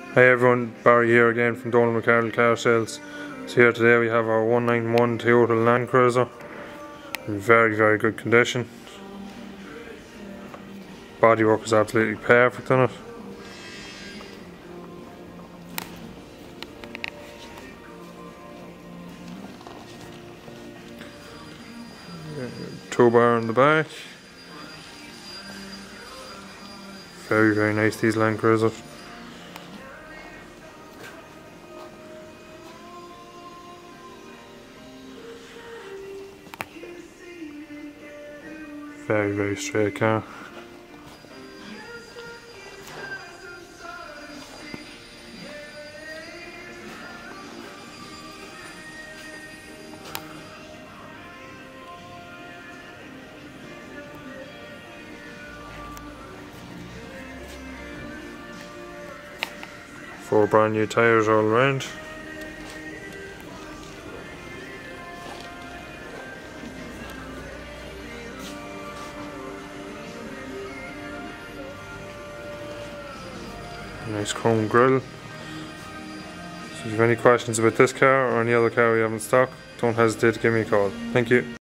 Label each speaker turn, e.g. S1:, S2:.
S1: Hi everyone, Barry here again from Donal McArdle Car Sales. So here today we have our 191 Toyota landcruiser in very good condition. Bodywork is absolutely perfect on it. Tow bar in the back. Very nice, these landcruisers. Very straight car. Four brand new tyres all around. Nice chrome grille. So if you have any questions about this car or any other car we have in stock, don't hesitate to give me a call. Thank you.